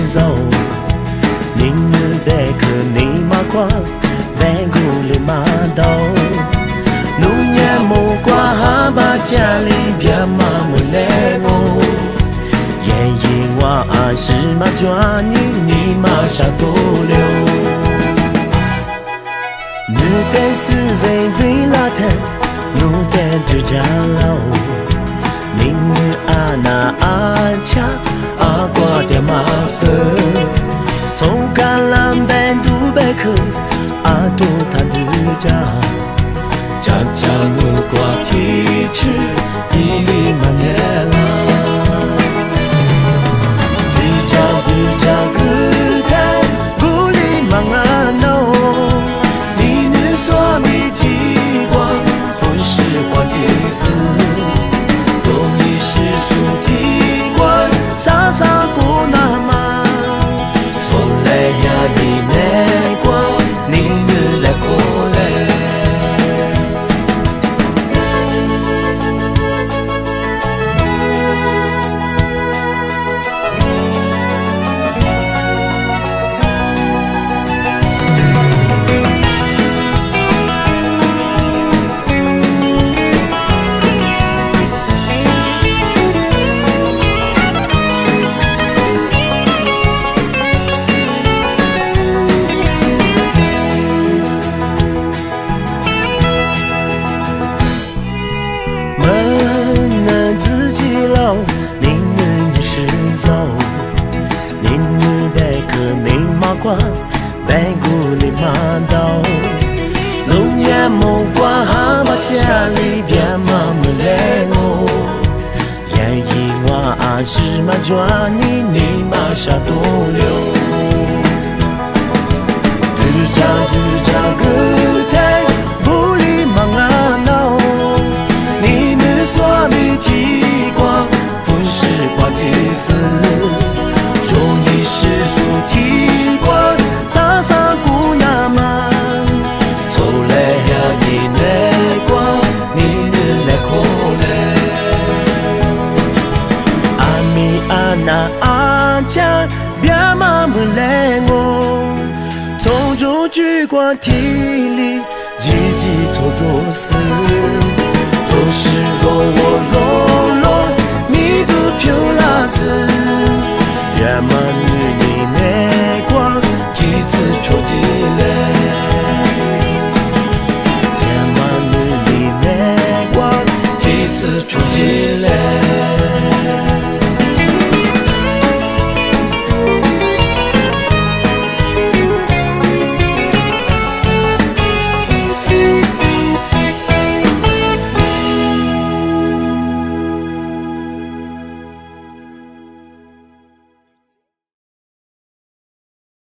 走，你日白可你马光，白骨里马刀，农业木瓜哈巴家里边马木来我，烟影我阿是马抓你马下多留，你得是为拉特，你得对家老。你阿那阿恰阿瓜的马色，从橄榄白杜白克阿杜他杜家，家家木瓜提吃伊里马涅拉，杜家个台布里马阿诺，你女说米提光不是花提斯。苏提关萨萨古纳玛，从来呀你来过，你日来过来。白骨里马刀，农业木瓜哈巴家里边马木来我，烟影我阿是马抓你马下多留，杜家个台布里马阿闹，你们说米提光不是花提斯，容易是苏提光。萨萨古纳玛，从来呀你来过，你日来过来。阿米阿那阿家别马木来我，从中举光体里，积极从中死。若是若我若落，你都飘拉子，也马。